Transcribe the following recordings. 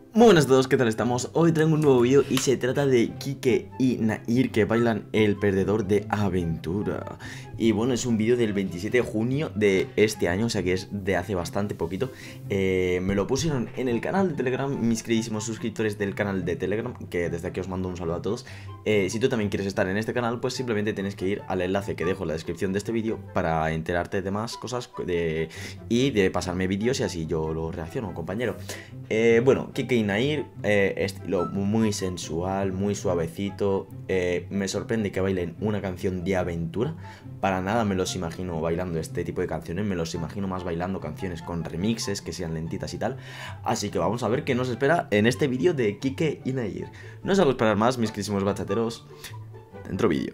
Muy buenas a todos, ¿qué tal estamos? Hoy traigo un nuevo vídeo y se trata de Kike y Nair que bailan El Perdedor de Aventura. Y bueno, es un vídeo del 27 de junio de este año, o sea que es de hace bastante poquito. Me lo pusieron en el canal de Telegram, mis queridísimos suscriptores del canal de Telegram, que desde aquí os mando un saludo a todos. Si tú también quieres estar en este canal, pues simplemente tienes que ir al enlace que dejo en la descripción de este vídeo para enterarte de más cosas y de pasarme vídeos y así yo lo reacciono, compañero. Bueno, Kike y Nair, estilo muy sensual, muy suavecito. Me sorprende que bailen una canción de aventura. Para nada me los imagino bailando este tipo de canciones. Me los imagino más bailando canciones con remixes que sean lentitas y tal. Así que vamos a ver qué nos espera en este vídeo de Kike y Nair. No os hago esperar más, mis queridísimos bachateros. Dentro vídeo.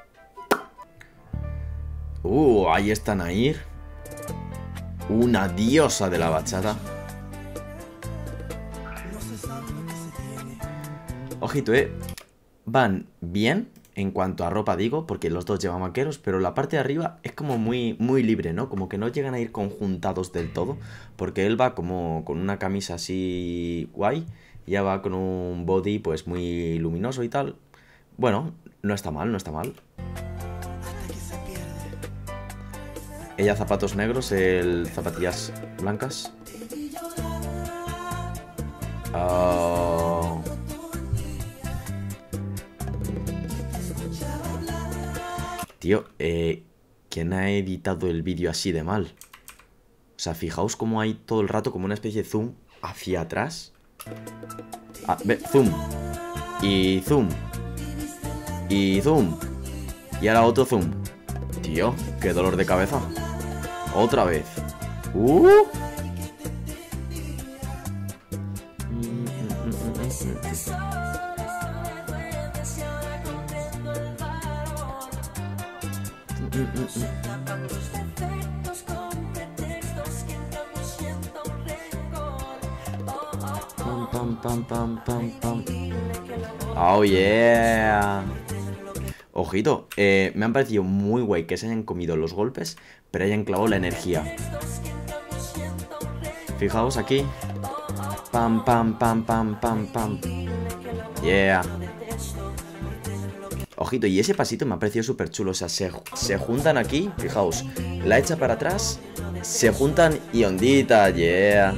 Ahí está Nair. Una diosa de la bachata. Ojito, van bien en cuanto a ropa, digo, porque los dos llevan vaqueros, pero la parte de arriba es como muy libre, ¿no? Como que no llegan a ir conjuntados del todo, porque él va como con una camisa así guay, y ella va con un body pues muy luminoso y tal. Bueno, no está mal, no está mal. Ella zapatos negros, él zapatillas blancas. Tío, ¿quién ha editado el vídeo así de mal? O sea, fijaos cómo hay todo el rato como una especie de zoom hacia atrás. Zoom. Y zoom. Y zoom. Y ahora otro zoom. Tío, qué dolor de cabeza. Otra vez. Oh yeah. Ojito, me han parecido muy guay que se hayan comido los golpes, pero hayan clavado la energía. Fijaos aquí. Pam, pam, pam, pam, pam, pam. Yeah. Ojito, y ese pasito me ha parecido súper chulo. O sea, se juntan aquí, fijaos. La echa para atrás, se juntan y ondita, yeah.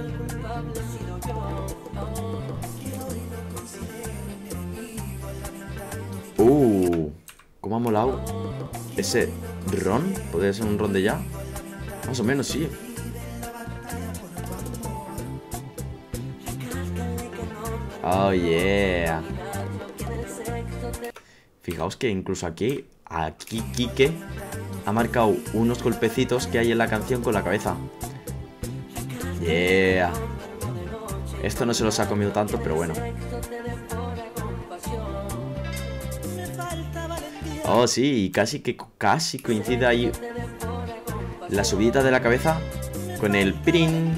¿Cómo ha molado ese ron? ¿Podría ser un ron de ya? Más o menos, sí. Oh, yeah. Fijaos que incluso aquí Kike ha marcado unos golpecitos que hay en la canción con la cabeza. Yeah. Esto no se los ha comido tanto, pero bueno. Oh, sí, y casi coincide ahí la subida de la cabeza con el prin.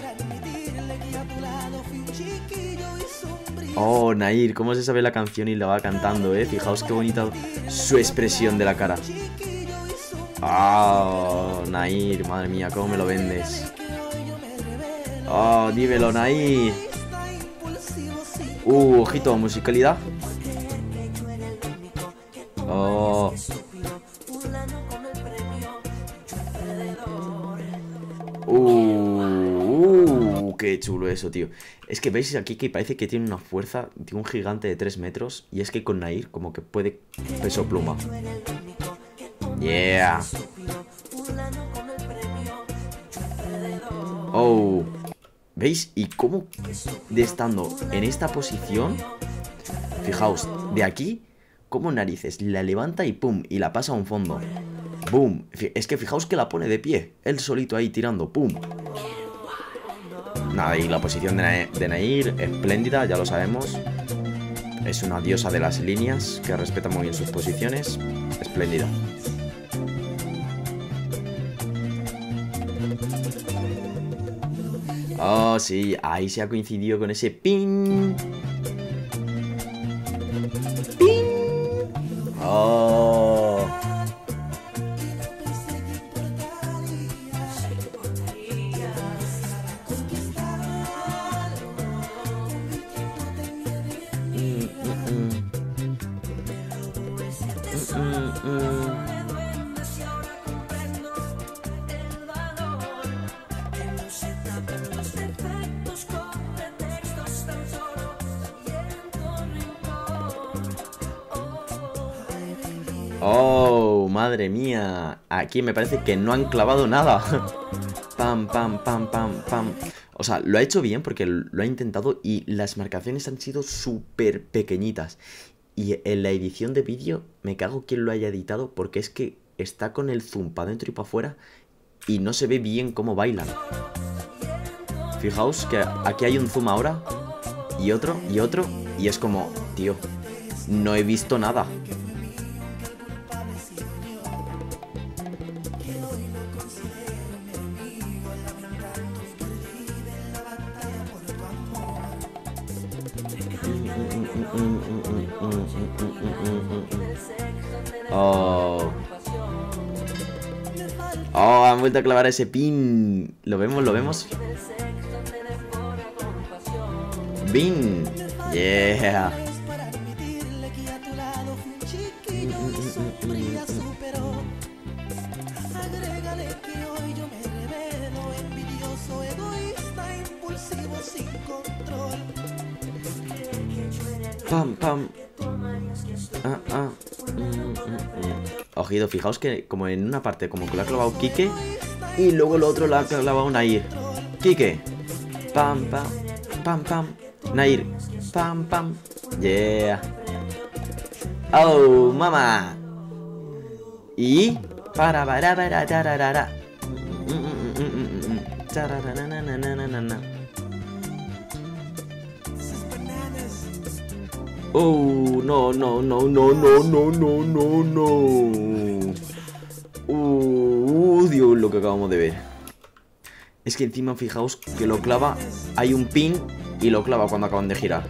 Oh, Nair, cómo se sabe la canción y la va cantando, Fijaos qué bonita su expresión de la cara. Oh, Nair, madre mía, cómo me lo vendes. Oh, dímelo, Nair. Ojito, musicalidad. Oh. Qué chulo eso, tío. Es que veis aquí que parece que tiene una fuerza de un gigante de 3 metros. Y es que con Nair como que puede peso pluma. Yeah. Oh. ¿Veis? Y cómo de estando en esta posición, fijaos, de aquí, como narices, la levanta y pum, y la pasa a un fondo. Boom. Es que fijaos que la pone de pie, él solito ahí tirando, pum. Nada, y la posición de Nair, espléndida, ya lo sabemos. Es una diosa de las líneas, que respeta muy bien sus posiciones. Espléndida. Oh, sí, ahí se ha coincidido con ese ping. Ping. Oh. Oh, madre mía. Aquí me parece que no han clavado nada. Pam, pam, pam, pam, pam. O sea, lo ha hecho bien porque lo ha intentado y las marcaciones han sido súper pequeñitas. Y en la edición de vídeo me cago quien lo haya editado porque es que está con el zoom para adentro y para afuera y no se ve bien cómo bailan. Fijaos que aquí hay un zoom ahora y otro y es como, tío, no he visto nada. Oh. Oh, han vuelto a clavar ese pin. ¿Lo vemos? ¿Lo vemos? Bin. Yeah. Pam, pam. Ojito, fijaos que como en una parte como que lo ha clavado Quique y luego el otro lo ha clavado Nair. Quique. Pam, pam. Pam, pam. Nair. Pam, pam. Yeah. Oh, mamá. Y para tararara. Oh, no, no, no, no, no, no, no, no, no. Dios, lo que acabamos de ver. Es que encima fijaos que lo clava, hay un pin y lo clava cuando acaban de girar.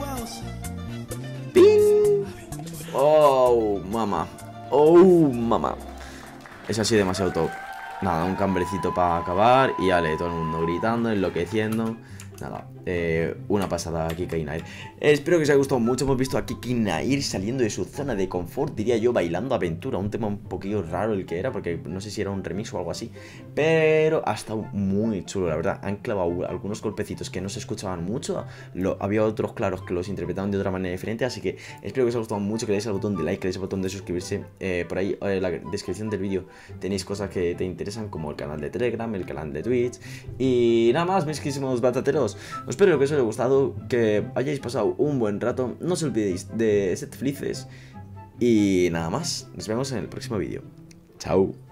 ¡Pin! ¡Oh, mamá! ¡Oh, mamá! Es así demasiado top. Nada, un cambrecito para acabar y ale, todo el mundo gritando, enloqueciendo. Nada, una pasada a Kike y Nair. Espero que os haya gustado mucho. Hemos visto a Kike y Nair saliendo de su zona de confort, diría yo, bailando aventura. Un tema un poquillo raro el que era, porque no sé si era un remix o algo así, pero ha estado muy chulo, la verdad. Han clavado algunos golpecitos que no se escuchaban mucho. Había otros claros que los interpretaban de otra manera diferente. Así que espero que os haya gustado mucho, que le deis al botón de like, que le deis al botón de suscribirse. Por ahí en la descripción del vídeo tenéis cosas que te interesan, como el canal de Telegram, el canal de Twitch. Y nada más, mis queridísimos batateros. Espero que os haya gustado, que hayáis pasado un buen rato. No os olvidéis de ser felices. Y nada más, nos vemos en el próximo vídeo. Chao.